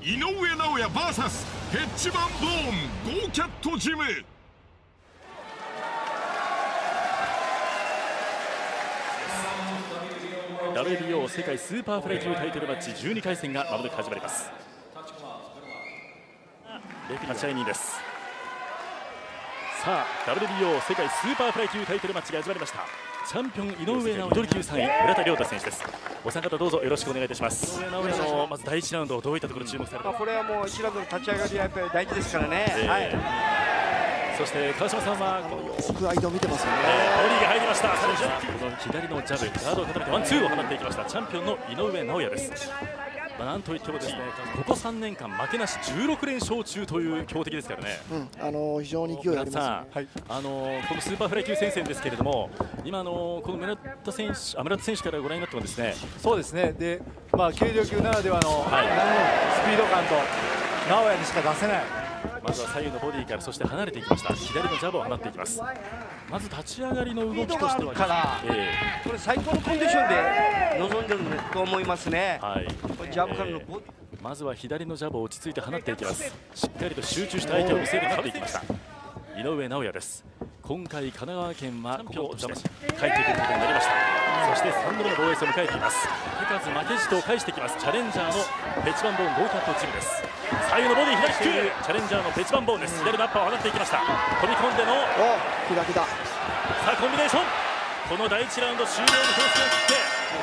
井上尚弥 VS ヘッジバンボーンゴーキャットジム。 WBO 世界スーパーフライ級タイトルマッチ12回戦がまもなく始まります。レフェリー8対2です。さあ WBO 世界スーパーフライ級タイトルマッチが始まりました。チャンピオン井上尚弥、ミドル級3位村田亮太選手です。お三方どうぞよろしくお願いいたします。井上尚弥のまず第1ラウンド、どういったところ注目されてますか？ これはもう1ラウンドの立ち上がりはやっぱり大事ですからね。 そして川島さんはよく相手を見てますよね。 ボディが入りました。この左のジャブ、ガードを固めてワンツーを放っていきました。チャンピオンの井上尚弥です。なんといってもですね、ここ3年間負けなし16連勝中という強敵ですからね。 非常に勢いあります、ね。 このスーパーフライ級戦線ですけれども、今この村田選手からご覧になってもですね、 そうですね。で、軽量級ならではの、スピード感と尚弥にしか出せない。 まずは左右のボディから、そして離れていきました。左のジャブを放っていきます。まず立ち上がりの動きとしてはこれ最高のコンディションで臨んでると思いますね。ジャブからのまずは左のジャブを落ち着いて放っていきます。しっかりと集中して相手を見せる勝っていきました。井上尚弥です。今回神奈川県はここを邪魔し帰ってくることになりました。そして3度目の防衛戦を迎えています。手数負けじと返してきます。チャレンジャーのペチバンボーンゴーキャットチームです。左右のボディ左キック、チャレンジャーのペチバンボーンです。左のアッパーを放っていきました。飛び込んでの左だ。 さあコンビネーション、この第1ラウンド終了の標識を切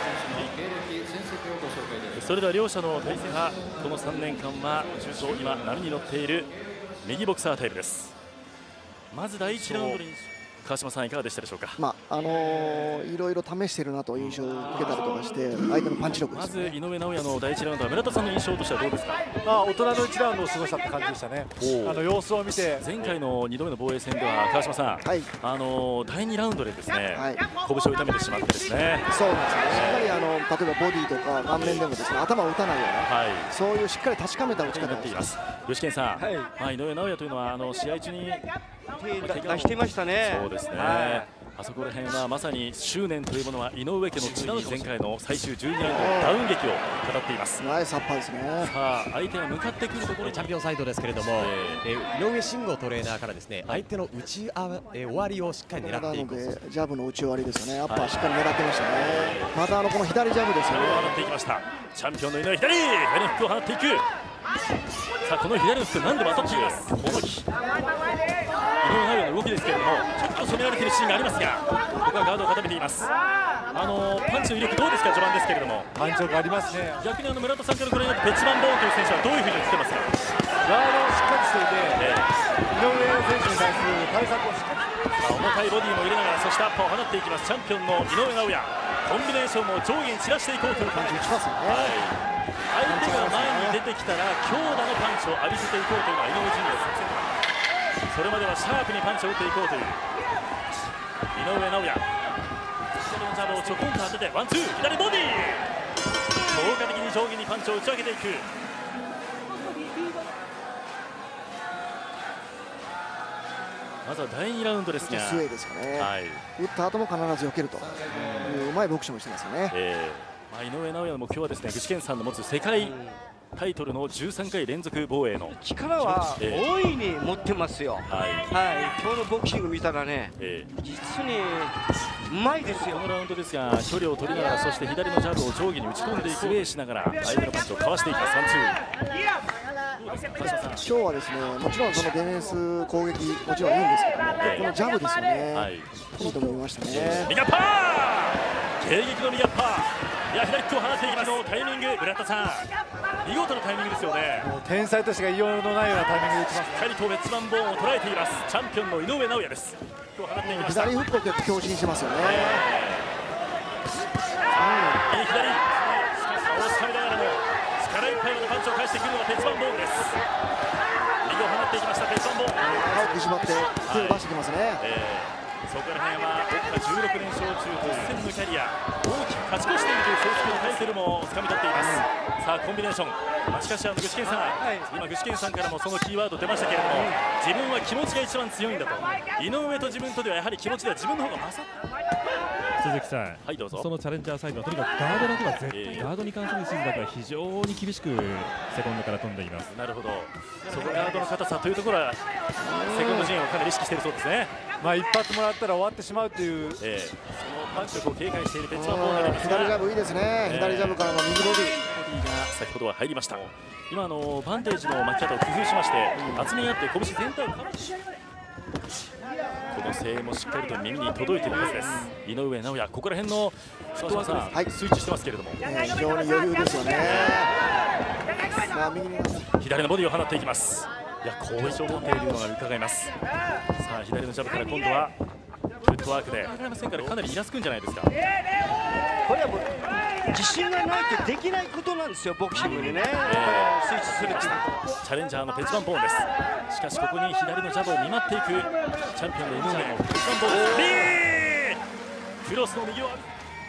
って、それでは両者の対戦はこの3年間は重賞今波に乗っている右ボクサータイプです。まず第1ラウンドに川島さんいかがでしたでしょうか？ いろいろ試しているなという印象を受けたりとかして、相手のパンチ力ですね。 まず井上尚弥の第1ラウンドは村田さんの印象としてはどうですか？ 大人の1ラウンドを過ごしたって感じでしたね。様子を見て、 前回の2度目の防衛戦では川島さん、第2ラウンドでですね、拳を痛めてしまってですね。 そうなんですね。しっかり例えばボディとか顔面でもですね、頭を打たないような、そういうしっかり確かめた打ち方になっています。 吉健さん、井上尚弥というのは試合中に出していましたね。 そうですね。あそこら辺はまさに執念というものは井上家の血なので、前回の最終12ラウンドダウン劇を語っています。 ナイスアッパーですね。 さあ相手が向かってくるところ、 チャンピオンサイドですけれども、井上慎吾トレーナーからですね、相手の終わりをしっかり狙っていく。 なのでジャブの打ち終わりですよね。アッパーしっかり狙ってましたね。またこの左ジャブですよね。 放っていきました。チャンピオンの井上左フックを放っていく。さあこの左のフック何度も当たっています。この時井上尚弥の動きですけれども、ちょっと攻められているシーンがありますが、ここはガードを固めています。パンチの威力どうですか？序盤ですけれども。 パンチ力ありますね。 逆に村田さんからご覧になってペチバンボーンという選手はどういうふうに映ってますか？ ガードをしっかりしていて、井上選手に対する対策をしっかり、 重たいボディも入れながら、そしてアッパーを放っていきます。チャンピオンの井上尚弥、コンビネーションを上下に散らしていこうという感じがしますよね。相手が前に出てきたら強打のパンチを浴びせていこうというのが井上尚弥の作戦。それまではシャープにパンチを打っていこうという井上尚弥。左のジャブをちょこんと当ててワンツー、左ボディ効果的に上下にパンチを打ち上げていく。まずは第2ラウンドですが、 スウェーですかね。打った後も必ず避けるといううまいボクシングをしてますよね。 井上尚弥の目標はですね、具志堅さんの持つ世界タイトルの13回連続防衛の力は大いに持ってますよ。今日のボクシング見たらね、実にうまいですよ。 このラウンドですが、距離を取りながら、そして左のジャブを上下に打ち込んでいく、スウェーしながら相手のパンチをかわしていきます。 今日はですね、もちろんそのディフェンス攻撃もちろんいいんですけども、このジャブですよね。いいと思いましたね。 右アッパー、迎撃の右アッパー。左フックを放っていきます。タイミング、村田さん、見事なタイミングですよね。 天才としてが異様のないようなタイミングで打ちます。 しっかりとベッツバンボーンを捉えています。チャンピオンの井上尚弥です。 左フックを結構強振してますよね。 左、しかし倒しかめながらも力いっぱいのパンチを返してくるのがベッツバンボーンです。右を放っていきましたベッツバンボーン。 歯を食いしばって手を出してきますね。 そこら辺は奥が16連勝中と一戦のキャリア、大きく勝ち越しているという正式のタイトルも掴み取っています。さあコンビネーション、しかし具志堅さん、今具志堅さんからもそのキーワード出ましたけれども、自分は気持ちが一番強いんだと。井上と自分とではやはり気持ちでは自分の方が勝った。 鈴木さん、 はい、どうぞ。 そのチャレンジャーサイドはとにかくガードだけは絶対、ガードに関する指示だけは非常に厳しくセコンドから飛んでいます。 なるほど、そのガードの硬さというところはセコンド陣をかなり意識しているそうですね。 まあ一発もらったら終わってしまうという、 そのパンチ力を警戒しているベッツマンボーンになりますが、 左ジャブいいですね、左ジャブからの右ボディ、 ボディが先ほどは入りました。今バンテージの巻き方を工夫しまして、厚みがあって拳全体をカバーし、この声援もしっかりと耳に届いているはずです。井上尚弥、ここら辺のフットワークがスイッチしてますけれども、 非常に余裕ですよね。さあ右に左のボディを放っていきます。いや、好印象を持っているのが伺えます。さあ左のジャブから今度はフットワークで高山戦からかなりイラつくんじゃないですか。 これはもう自信がないとできないことなんですよ、ボクシングにね、スイッチするっていうのは。 チャレンジャーのペチバンボーンです。しかしここに左のジャブを見舞っていくチャンピオンの井上のペチバンボーンです。クロスの右をこ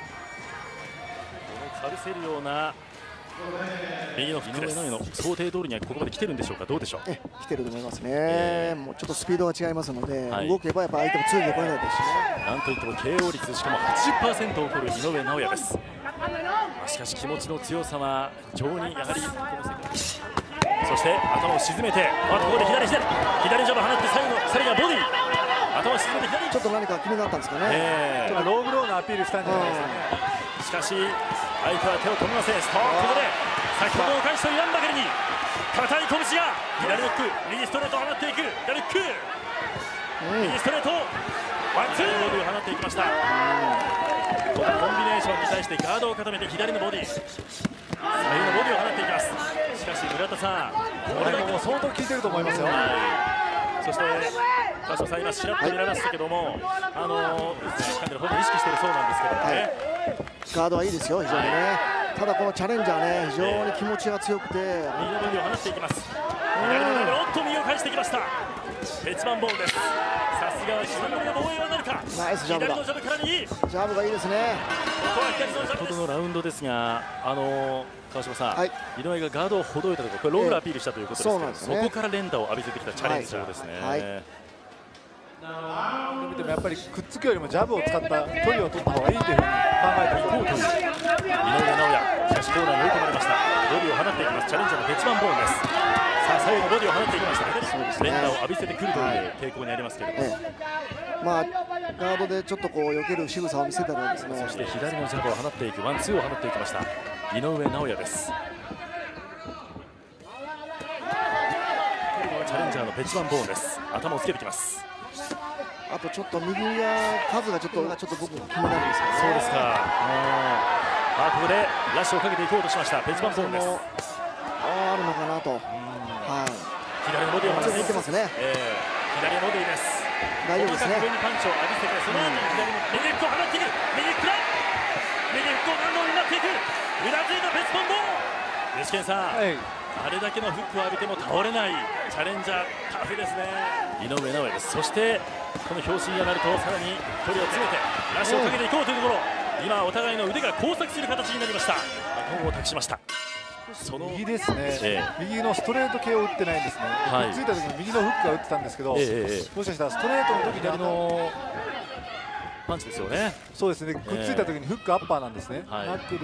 のかぶせるような右のフックです。井上の想定通りにはここまで来てるんでしょうか、どうでしょう。 来てると思いますね。もうちょっとスピードが違いますので、動けばやっぱ相手も強いところないですしね。 なんといっても KO 率しかも 80% を取る井上尚弥です。しかし気持ちの強さは非常にやはりこの世界、そして頭を沈めて、ここで左ジャブ放って最後さらにはボディ、頭を沈めて左、 ちょっと何か気になったんですかね。 ちょっとローブローのアピールしたんじゃないですかね。 しかし相手は手を止めません。ここで先ほどの返しと言わんばかりに硬い拳が左ノック、右ストレートを放っていく、左ノック、右ストレート、ワンツーボディを放っていきました。このコンビネーションに対してガードを固めて左のボディ、左のボディを放っていきます。しかし村田さん、 これも相当効いてると思いますよ。 そして川島さん、今ちらっと見られましたけども、かなり本人意識しているそうなんですけどもね、 ガードはいいですよ、非常にね。ただこのチャレンジャーね、非常に気持ちが強くて、 右のボディを放っていきます。左のボディをおっと右を返してきました。ペチバンボーンです。さすがは左の防衛はなるか。 ナイスジャブだ。 左のジャブから右、ジャブがいいですね。 ここは左のジャブです。先ほどのラウンドですが、川島さん、井上がガードをほどいたところ、これロールアピールしたということですけど、そこから連打を浴びせてきたチャレンジャーですね。 見てもやっぱりくっつくよりもジャブを使った距離を取った方がいいというふうに考えていこうという井上尚弥、しかしコーナーに追い込まれました。ボディを放っていきます。チャレンジャーのペチバンボーンです。さあ最後ボディを放っていきました。連打を浴びせてくるという傾向にありますけれども、 まあガードでちょっとこう避ける仕草を見せたらですね。 そして左のジャブを放っていく、ワンツーを放っていきました井上尚弥です。チャレンジャーのペチバンボーンです。頭をつけてきます。 あとちょっと右が数がちょっと僕気になるんですけど、 そうですか。ここでラッシュをかけていこうとしましたペチバンボーンです。 あるのかなと。 左のボディを外れてますね。 左のボディです。 大丈夫ですね。 上にパンチを浴びせて、その後に左の右フックを放っていく、右フックだ、右フックを何度もになっていく、うなずいたペチバンボーン。具志堅さん、あれだけのフックを浴びても倒れないチャレンジャー、タフですね。井上尚弥です。そしてこの表紙になるとさらに距離を詰めてラッシュをかけていこうというところ、今お互いの腕が交錯する形になりました。バトンを託しました。 その右ですね、右のストレート系を打ってないんですね。くっついた時に右のフックが打ってたんですけど、もしかしたらストレートの時にパンチですよね。 そうですね、くっついた時にフックアッパーなんですね。ナックル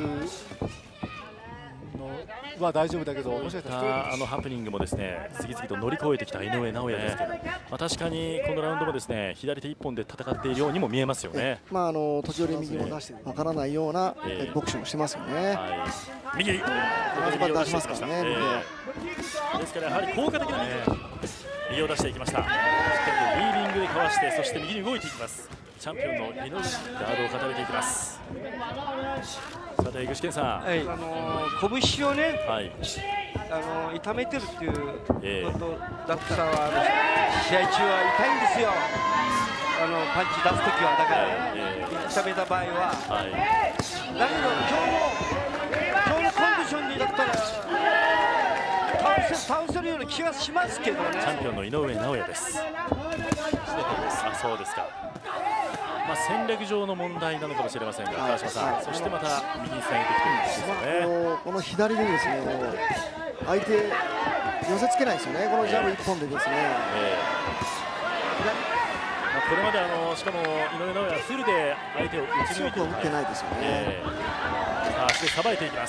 は大丈夫だけど、もしかしたらハプニングもですね次々と乗り越えてきた井上尚弥ですけど、確かにこのラウンドもですね左手一本で戦っているようにも見えますよね。 時折右を出してわからないようなボクシングをしてますよね。 右出しますからね。 ですからやはり効果的な右を出していきました。しっかりとウィービングでかわして、そして右に動いていきます。チャンピオンの井上、ガードを固めていきます。さて具志堅さん、 拳をね、痛めてるっていうことだったら、試合中は痛いんですよ、パンチ出すときは。だから痛めた場合は、だけど今日のコンディションにだったら倒せるような気がしますけどね。 チャンピオンの井上尚弥です。そうですか。戦略上の問題なのかもしれませんが、川島さん、そしてまた右につなげてきてるんですよね。 この左でですね、相手寄せつけないですよね。このジャブ一本でですね。 これまでしかも井上尚弥フルで相手を打ち抜いて強くは打ってないですよね。 さあ足でさばいていきます。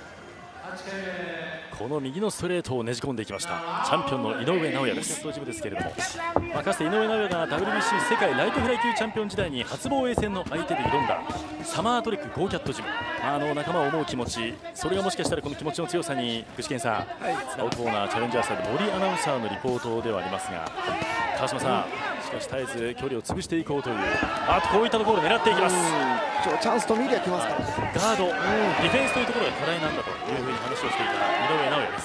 この右のストレートをねじ込んでいきましたチャンピオンの井上尚弥です。ジムですけれども、かつて井上尚弥が WBC 世界ライトフライ級チャンピオン時代に初防衛戦の相手で挑んだサマートレックゴーキャットジム、仲間を思う気持ち、それがもしかしたらこの気持ちの強さに具志堅さん、アウトコーナーチャレンジャーサイド森アナウンサーのリポートではありますが、川島さん、しかし絶えず距離を潰していこうという、こういったところを狙っていきます。 チャンスと見りゃ来ますから、 ガード、ディフェンスというところが課題なんだというふうに話をしていた井上尚弥です。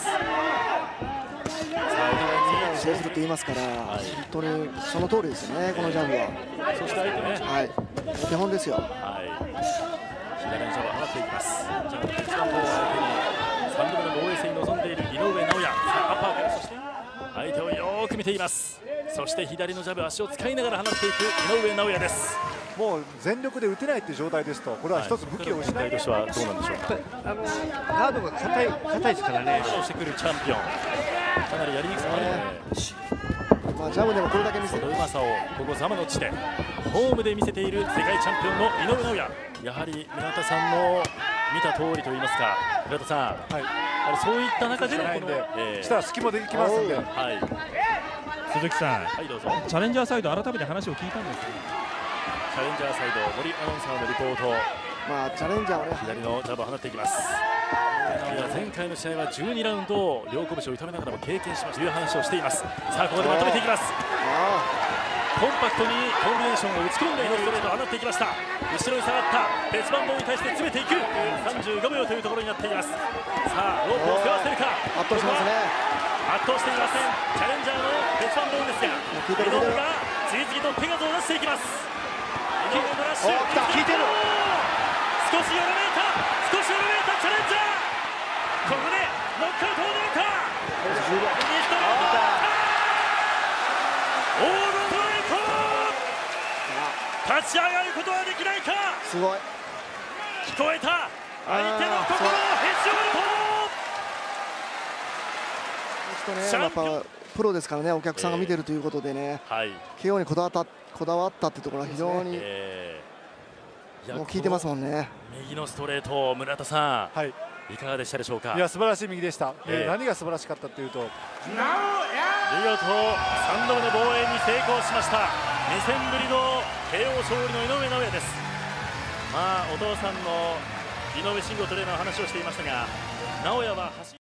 そうすると言いますから、本当にその通りですよね、このジャブは。 そして相手ね、 手本ですよ。 左のジャブを放っていきます。ジャブの一番方を相手に3度目の防衛戦に臨んでいる井上尚弥、アッパーから、そして相手をよーく見ています。そして左のジャブ、足を使いながら放っていく井上尚弥です。 もう全力で打てないという状態ですと、これは一つ武器を失いとしてはどうなんでしょうか。 ガードが硬いですからね。 押してくるチャンピオン、かなりやりにくさもあるので、 ジャブでもこれだけ見せるそのうまさをここザマの地でホームで見せている世界チャンピオンの井上尚弥、やはり村田さんの見た通りといいますか、村田さん、そういった中でのこのしたら隙もできますんで、 鈴木さん、 どうぞ。 チャレンジャーサイド改めて話を聞いたんですが、 チャレンジャーサイド森アナウンサーのリポート、 チャレンジャーをね、 左のジャブを放っていきます。前回の試合は12ラウンドを両拳を痛めながらも経験しましたという話をしています。さあここでまとめていきます。コンパクトにコンビネーションを打ち込んでいくストレートを放っていきました。後ろに下がった別番号に対して詰めていく35秒というところになっています。さあロープを背負わせるか、 圧倒しますね。 圧倒していません。チャレンジャーの別番号ですが、井上が次々と手数を出していきます。井上のラッシュ、 効いてる。 少しよろめいた、少しよろめいたチャレンジャー、ここでノックアウトを狙うか。右ストレート、オールストレート、立ち上がることはできないか。 すごい。 聞こえた、相手の心をへし折ると。 やっぱプロですからね、お客さんが見てるということでね、KO にこだわったっていうところは非常にもう効いてますもんね。 右のストレート、村田さん、いかがでしたでしょうか。 いや素晴らしい右でした。何が素晴らしかったというと、 見事3度目の防衛に成功しました。2戦ぶりの KO 勝利の井上尚弥です。お父さんの井上慎吾トレーナーの話をしていましたが、尚弥は走